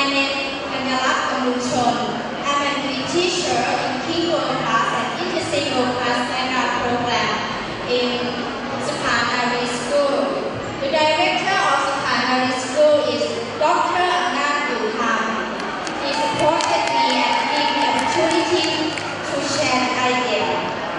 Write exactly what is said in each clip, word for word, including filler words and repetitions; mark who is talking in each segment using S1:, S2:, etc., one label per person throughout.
S1: My name is Kangalak Amuchon. I'm an English teacher in Keyboard class and Intersingle class standard program in Suphanari School. The director of Suphanari School is Doctor Anand Duham. He supported me and gave me the opportunity to share ideas.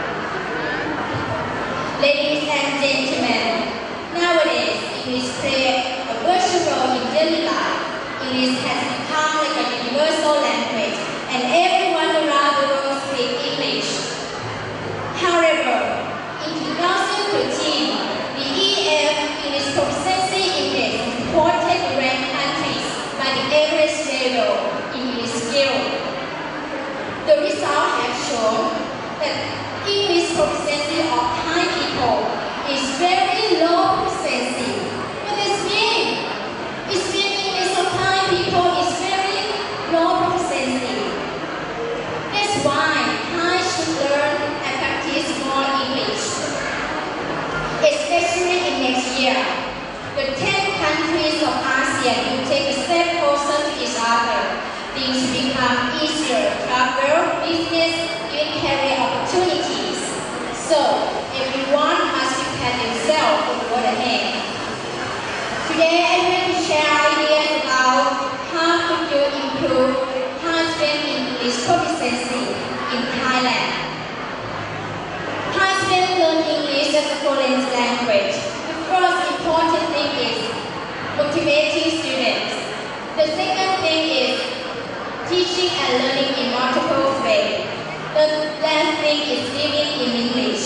S1: Ladies and gentlemen, nowadays English plays a virtual role in daily life. English has become like a universal language, and everyone around the world speaks English. However, in two thousand thirteen, the E F English Proficiency Index reported the ranked countries by the average level in English skill. The result has shown that English proficiency of Thai people is very low proficiency. What does this mean? It means English of Thai people is very low proficiency. That's why Thai should learn and practice more English. Especially in next year, the ten countries of ASEAN will take a step closer to each other. Things become easier, travel, business, even career opportunities. So, everyone must prepare themselves for the road ahead. Today, I want to share ideas about how could you improve Thai student English proficiency in Thailand. Thai students learn English as a foreign language. The first important thing is motivating students. The second thing is teaching and learning in multiple ways. The last thing is living in English.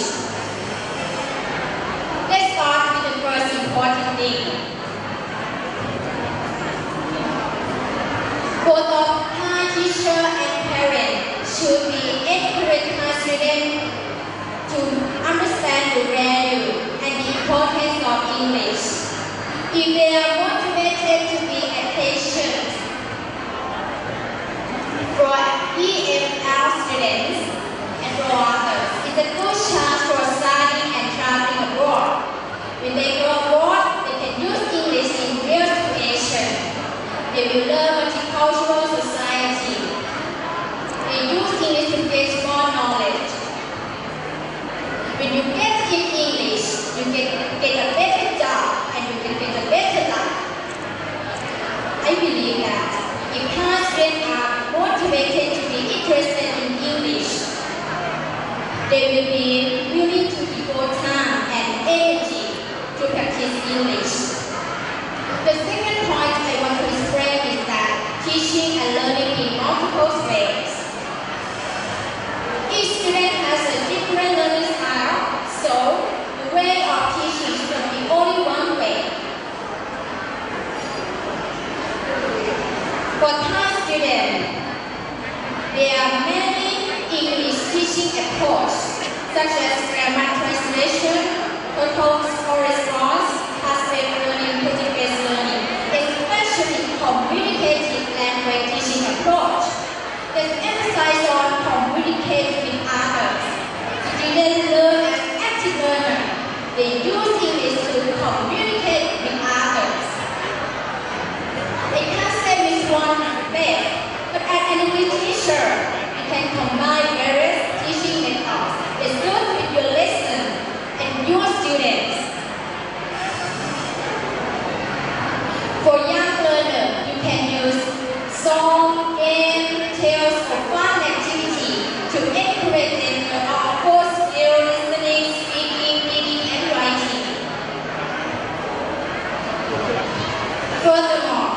S1: Let's start with the first important thing. Both of Thai teacher and parents should be encouraging Thai students to understand the value and the importance of English. If they are motivated to be attention for E F L students and for others, it's a good chance for studying and traveling abroad. When they go abroad, they can use English in real situations. They will learn multicultural society. They use English to get more knowledge. When you get in English, you can get a better job and you can get a better life. I believe that if Thai students are motivated to be interested in English, they will be willing to devote time and energy to practice English. The second point I want to explain is that teaching and learning in multiple ways. Each student has a different learning style, so the way of teaching should be only one way. For Thai students, there are many English teaching approaches, such as grammar translation, total response, task-based learning, project-based learning, especially communicative language teaching approach that emphasizes on communicating with others. Students learn as active learners. They use English to communicate with others. I can't say which one is best, but as an English teacher, you can combine various teaching methods that suit with your lesson and your students. For young learners, you can use song, game, tales, or fun activity to encourage them to our core skills, listening, speaking, reading, and writing. Furthermore,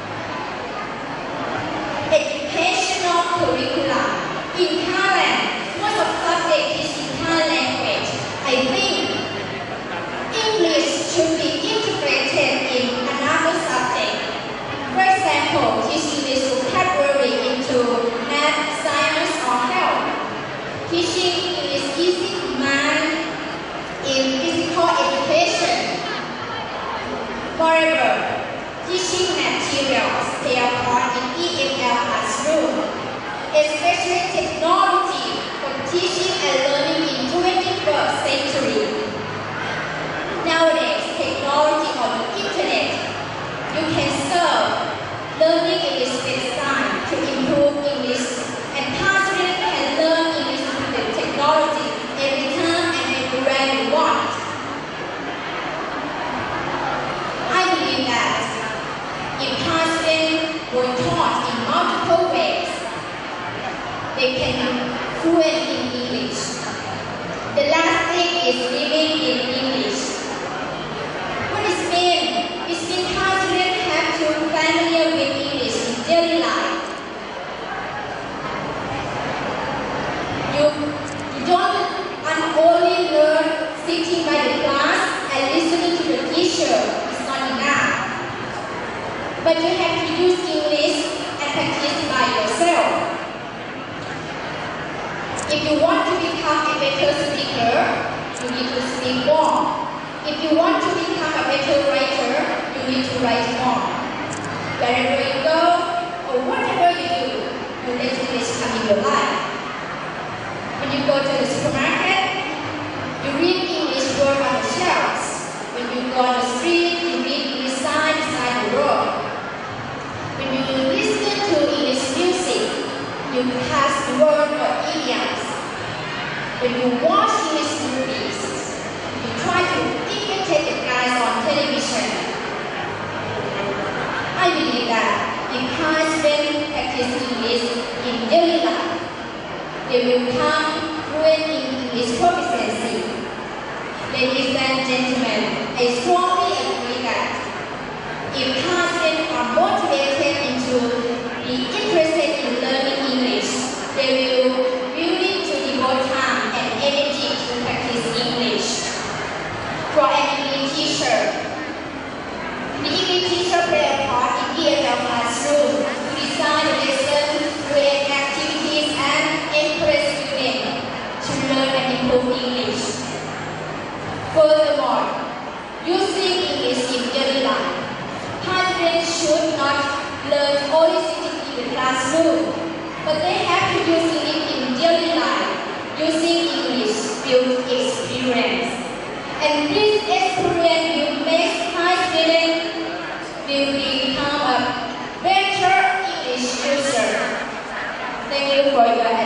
S1: educational curriculum. In Thailand, most of subjects is in Thai language. I think English should be integrated in another subject. For example, teaching this vocabulary into math, science, or health. Teaching is easy to mind in physical education. Moreover, teaching materials play a part in E F L classroom, especially technology for teaching and learning in twenty-first century. Nowadays, technology on the internet, you can serve learning in this they can be fluent in English. The last thing is living in English. What does it mean? It means how students have to be familiar with English in daily life. You, you don't only learn sitting by the class and listening to the teacher. It's not enough. But you have to use English and practice by yourself. If you want to become a better speaker, you need to speak more. If you want to become a better writer, you need to write more. Wherever you go, or whatever you do, you let English come in your life. When you go to the supermarket, you read English word on the shelves. When you go on the street, you read English sign beside the road. When you listen to English music, you pass word or idioms. When you watch English movies, you try to imitate the guys on television. I believe that if high students practice English in daily life, they will become fluent in English proficiency. Ladies and gentlemen, I strongly agree that if high students are motivated into be interested in learning English, they will be willing to devote time and energy to practice English. For an English teacher, the English teacher plays a part in the classroom to design the lesson, create activities, and encourage students to learn and improve English. Furthermore, using English in daily life, high students should not learn only sitting in the classroom, but they have to use it in daily life. Using English builds experience. And this experience will make high students will become a better English user. Thank you for your attention.